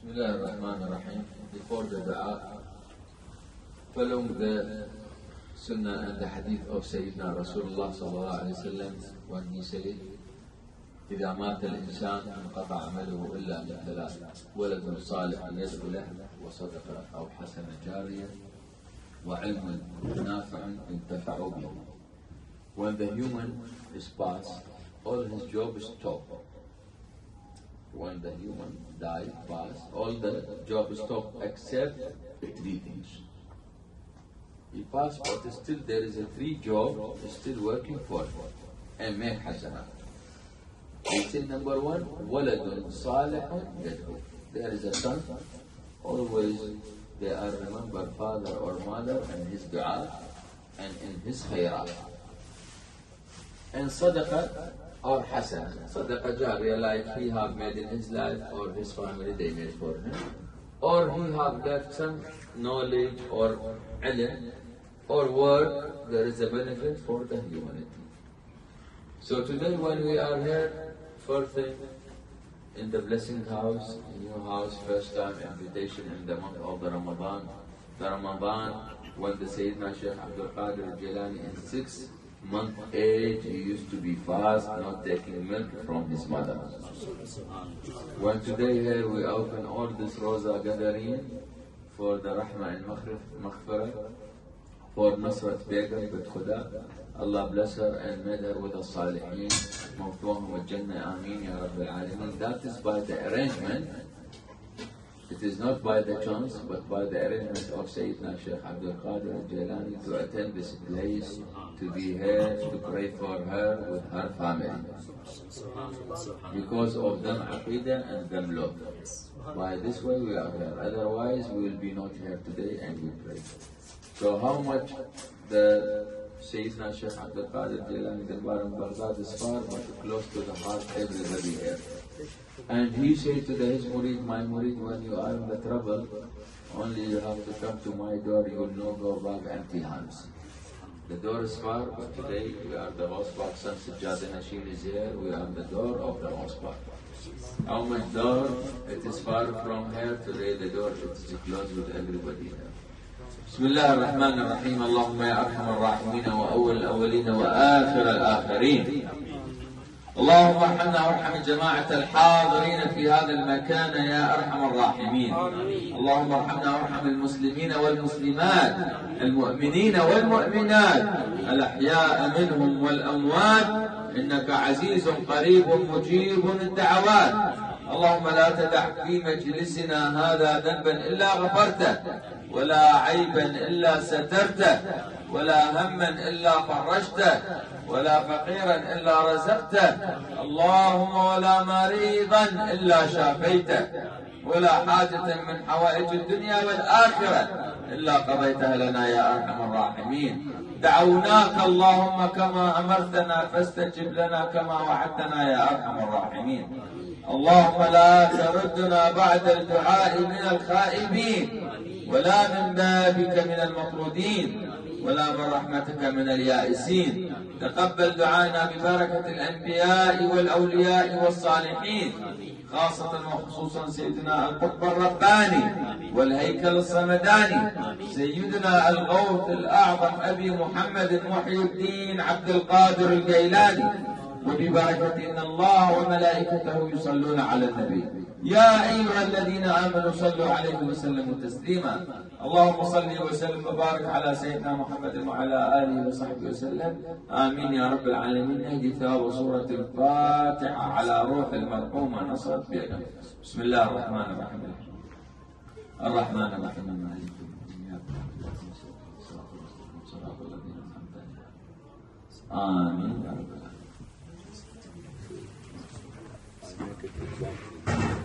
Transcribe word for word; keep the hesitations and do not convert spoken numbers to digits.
Bismillah ar-Rahman ar-Rahim. Before the dua, following the Sunnah and the Hadith of Sayyidina Rasulullah sallallahu alayhi wa sallam, when he said, إذا مات الإنسان انقطع عمله إلا من ثلاث ولد صالح يدعو له وصدقة أو حسنة جارية وعلم نافع ينتفع به. When the human is passed, all his job is stopped. When the human dies, passed, all the job is stopped except three things. He passed, but still there is a three job still working for him. And make hasana. He said number one, waladun salihun yad'u. There is a son, always they are remember father or mother and his dua and in his khairat. And sadaqah or hasana. Sadaqah jariyah, like he have made in his life or his family they made for him. Or he have left some knowledge or ilm or work, there is a benefit for the humanity. So today when we are here, first thing, in the blessing house, new house, first time invitation in the month of the Ramadan. The Ramadan, when the Sayyidina Shaykh Abdul Qadir Jilani in six month age, he used to be fast, not taking milk from his mother. When today here we open all this Rosa gathering for the Rahmah and Maghfirah, for Nasrat Begum bint Khuda, Allah bless her and made her with the Salihin, Mawtuahum al-Jannah, Ameen Ya Rabbil Alameen. That is by the arrangement. It is not by the chance, but by the arrangement of Sayyidina Shaykh Abdul Qadir Jilani to attend this place, to be here, to pray for her with her family. Because of them Aqidah and them love. By this way we are here. Otherwise we will be not here today and we pray. So how much the Sayyidina Shaykh Abdul Qadir Jilani Darbar in Baghdad is far, but close to the heart everybody here. And he said to the, his murid, my murid, when you are in the trouble, only you have to come to my door, you will not go back empty hands. The door is far, but today we are the Ghaus Pak, San Sajjad Nashin is here, we are the door of the Ghaus Pak. How much door? It is far from here, today the door is closed with everybody here. بسم الله الرحمن الرحيم. اللهم يا أرحم الراحمين وأول الأولين وآخر الآخرين. اللهم ارحمنا وارحم جماعة الحاضرين في هذا المكان يا أرحم الراحمين. اللهم ارحمنا وارحم المسلمين والمسلمات، المؤمنين والمؤمنات، الأحياء منهم والأموات، إنك عزيز قريب مجيب الدعوات. اللهم لا تدع في مجلسنا هذا ذنبا إلا غفرته، ولا عيبا إلا سترته، ولا هما إلا فرجته، ولا فقيرا إلا رزقته. اللهم ولا مريضا إلا شافيته، ولا حاجة من حوائج الدنيا والآخرة إلا قضيتها لنا يا أرحم الراحمين. دعوناك اللهم كما أمرتنا فاستجب لنا كما وعدتنا يا أرحم الراحمين. اللهم لا تردنا بعد الدعاء من الخائبين، ولا من بابك من المطرودين، ولا من رحمتك من اليائسين. تقبل دعائنا ببركة الأنبياء والأولياء والصالحين، خاصة وخصوصا سيدنا القطب الرباني والهيكل الصمداني، سيدنا الغوث الأعظم أبي محمد محي الدين عبد القادر الجيلاني، وببركة إن الله وملائكته يصلون على النبي. يا أيها الذين آمنوا صلوا عليه وسلموا تسليما. اللهم صل وسلم وبارك على سيدنا محمد وعلى آله وصحبه وسلم. آمين يا رب العالمين. اهدي ثواب سورة الفاتحة على روح المرحومة نصرت بيغم. بسم الله الرحمن الرحيم. الرحمن الرحيم مالك آمين يا رب العالمين.